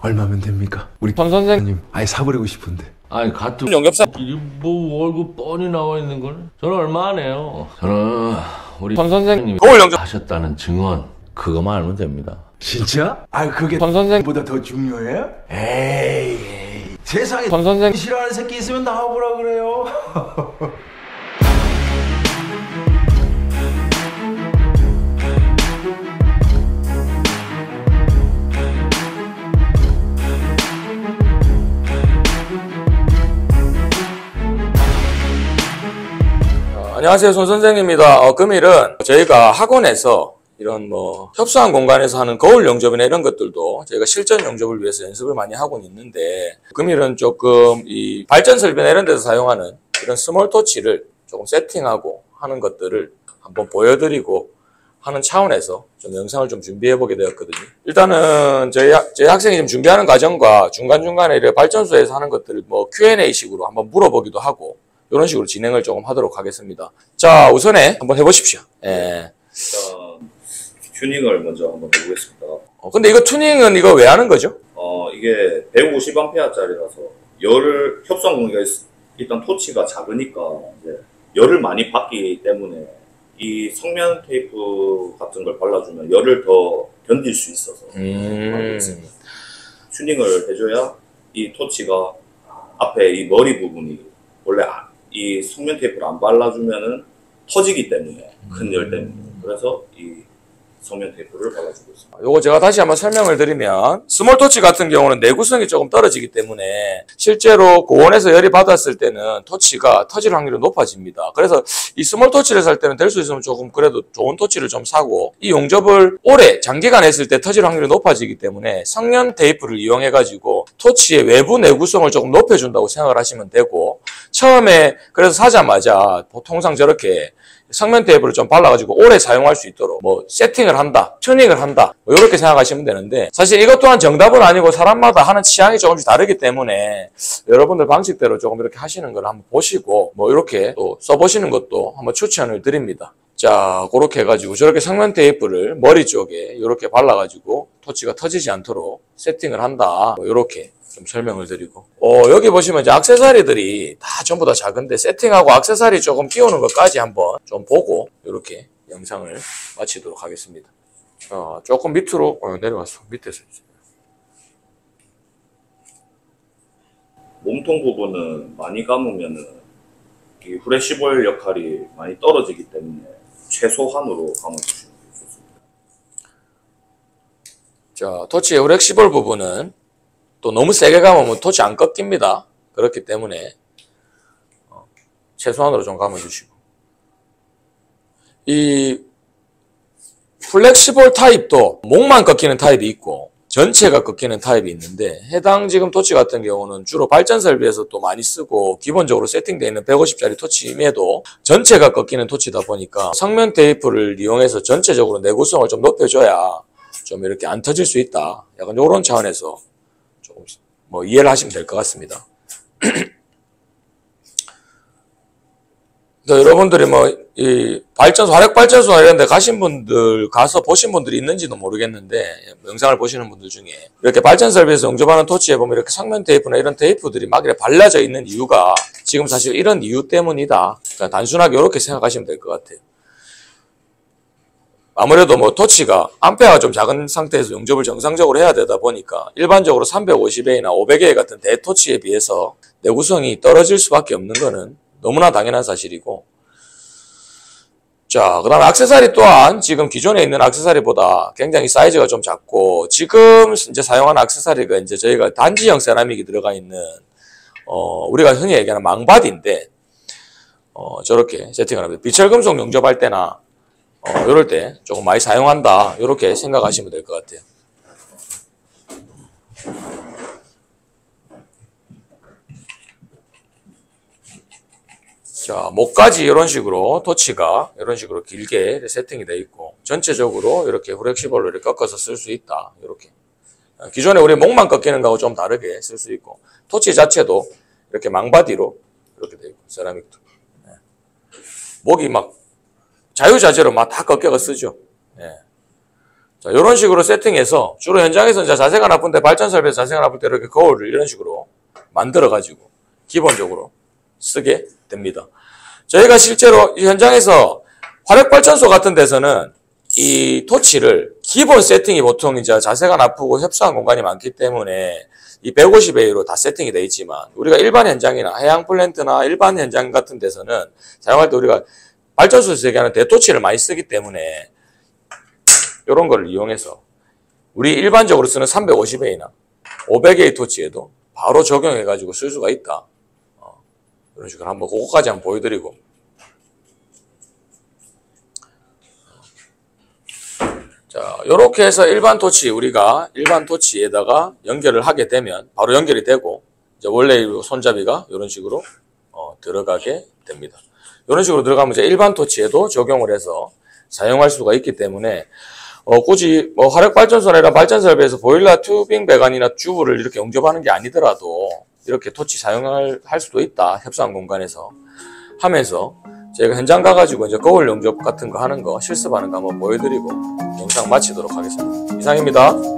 얼마면 됩니까? 우리 선 선생님 아예 사버리고 싶은데. 아니 같은 용접사 뭐 월급 뻔히 나와 있는 걸 저는 얼마 안 해요. 저는 우리 선 선생님 거울 용접 하셨다는 증언 그거만 알면 됩니다. 진짜? 아 그게 선 선생 보다 더 중요해요? 에이 세상에 선 선생 싫어하는 새끼 있으면 나와보라 그래요. 안녕하세요, 손 선생입니다. 금일은 저희가 학원에서 이런 뭐 협소한 공간에서 하는 거울 용접이나 이런 것들도 저희가 실전 용접을 위해서 연습을 많이 하고 있는데, 금일은 조금 이 발전 설비나 이런 데서 사용하는 이런 스몰 토치를 조금 세팅하고 하는 것들을 한번 보여드리고 하는 차원에서 좀 영상을 좀 준비해 보게 되었거든요. 일단은 저희 학생이 지금 준비하는 과정과 중간중간에 이렇게 발전소에서 하는 것들을 뭐 Q&A 식으로 한번 물어보기도 하고 이런 식으로 진행을 조금 하도록 하겠습니다. 자, 우선에 한번 해보십시오. 예. 튜닝을 먼저 한번 해보겠습니다. 근데 이거 튜닝은 이거 왜 하는 거죠? 이게 150A짜리라서 열을 협소한 공기가 일단 토치가 작으니까 이제 열을 많이 받기 때문에 이 성면 테이프 같은 걸 발라주면 열을 더 견딜 수 있어서 튜닝을 해줘야 이 토치가 앞에 이 머리 부분이 원래 이 성면 테이프를 안 발라주면은 터지기 때문에 큰 열 때문에 그래서 이 성면 테이프를 발라주고 있습니다. 요거 제가 다시 한번 설명을 드리면 스몰 토치 같은 경우는 내구성이 조금 떨어지기 때문에 실제로 고온에서 열이 받았을 때는 토치가 터질 확률이 높아집니다. 그래서 이 스몰 토치를 살 때는 될 수 있으면 조금 그래도 좋은 토치를 좀 사고, 이 용접을 오래 장기간 했을 때 터질 확률이 높아지기 때문에 성면 테이프를 이용해 가지고 토치의 외부 내구성을 조금 높여준다고 생각을 하시면 되고, 처음에 그래서 사자마자 보통상 저렇게 성면 테이프를 좀 발라가지고 오래 사용할 수 있도록 뭐 세팅을 한다, 튜닝을 한다, 뭐 이렇게 생각하시면 되는데, 사실 이것 또한 정답은 아니고 사람마다 하는 취향이 조금씩 다르기 때문에 여러분들 방식대로 조금 이렇게 하시는 걸 한번 보시고 뭐 이렇게 또 써보시는 것도 한번 추천을 드립니다. 자, 그렇게 해가지고 저렇게 성면 테이프를 머리 쪽에 이렇게 발라가지고 토치가 터지지 않도록 세팅을 한다, 뭐 이렇게 좀 설명을 드리고, 여기 보시면 이제 액세서리들이 다 전부 다 작은데 세팅하고 액세서리 조금 끼우는 것까지 한번 좀 보고 이렇게 영상을 마치도록 하겠습니다. 조금 밑으로 내려왔어. 밑에서 이제. 몸통 부분은 많이 감으면은 이 후레시볼 역할이 많이 떨어지기 때문에 최소한으로 감아주시면 좋습니다. 자, 토치의 후렉시볼 부분은 또 너무 세게 감으면 토치 안 꺾입니다. 그렇기 때문에 최소한으로 좀 감아주시고, 이 플렉시볼 타입도 목만 꺾이는 타입이 있고 전체가 꺾이는 타입이 있는데, 해당 지금 토치 같은 경우는 주로 발전 설비에서 또 많이 쓰고 기본적으로 세팅되어 있는 150짜리 토치임에도 전체가 꺾이는 토치다 보니까 성면 테이프를 이용해서 전체적으로 내구성을 좀 높여줘야 좀 이렇게 안 터질 수 있다, 약간 이런 차원에서 조금 뭐 이해를 하시면 될 것 같습니다. 여러분들이 뭐 이 발전소, 화력 발전소나 이런 데 가신 분들, 가서 보신 분들이 있는지도 모르겠는데, 영상을 보시는 분들 중에 이렇게 발전 설비에서 용접하는 토치에 보면 이렇게 성면 테이프나 이런 테이프들이 막 이렇게 발라져 있는 이유가 지금 사실 이런 이유 때문이다. 그러니까 단순하게 이렇게 생각하시면 될 것 같아요. 아무래도 뭐 토치가 암페어가 좀 작은 상태에서 용접을 정상적으로 해야 되다 보니까 일반적으로 350A나 500A 같은 대토치에 비해서 내구성이 떨어질 수밖에 없는 거는 너무나 당연한 사실이고, 자, 그 다음에 액세서리 또한 지금 기존에 있는 액세서리보다 굉장히 사이즈가 좀 작고, 지금 이제 사용하는 액세서리가 이제 저희가 단지형 세라믹이 들어가 있는 우리가 흔히 얘기하는 망바디인데, 저렇게 세팅을 합니다. 비철금속 용접할 때나 이럴 때 조금 많이 사용한다, 이렇게 생각하시면 될 것 같아요. 자, 목까지 이런 식으로 토치가 이런 식으로 길게 세팅이 되어 있고, 전체적으로 이렇게 후렉시볼로 이렇게 꺾어서 쓸 수 있다, 이렇게. 기존에 우리 목만 꺾이는 거하고 좀 다르게 쓸 수 있고, 토치 자체도 이렇게 망바디로 이렇게 되어 있고, 세라믹도. 목이 막 자유자재로 막 다 꺾여가 쓰죠. 예. 자, 이런 식으로 세팅해서 주로 현장에서 이제 자세가 나쁜데 발전 설비에서 자세가 나쁠 때 이렇게 거울을 이런 식으로 만들어가지고 기본적으로 쓰게 됩니다. 저희가 실제로 이 현장에서 화력발전소 같은 데서는 이 토치를 기본 세팅이 보통 이제 자세가 나쁘고 협소한 공간이 많기 때문에 이 150A로 다 세팅이 되어 있지만 우리가 일반 현장이나 해양 플랜트나 일반 현장 같은 데서는 사용할 때 우리가 발전소에서 얘기하는 대토치를 많이 쓰기 때문에 이런 거를 이용해서 우리 일반적으로 쓰는 350A나 500A 토치에도 바로 적용해가지고 쓸 수가 있다. 이런 식으로 한번 그거까지 한번 보여드리고. 자, 요렇게 해서 일반 토치, 우리가 일반 토치에다가 연결을 하게 되면 바로 연결이 되고, 이제 원래 손잡이가 이런 식으로 들어가게 됩니다. 이런 식으로 들어가면 이제 일반 토치에도 적용을 해서 사용할 수가 있기 때문에 굳이 뭐 화력발전소나 이런 발전설비에서 보일러 튜빙 배관이나 튜브를 이렇게 용접하는 게 아니더라도 이렇게 토치 사용할 수도 있다. 협소한 공간에서 하면서 제가 현장 가가지고 이제 거울 용접 같은 거 하는 거 실습하는 거 한번 보여드리고 영상 마치도록 하겠습니다. 이상입니다.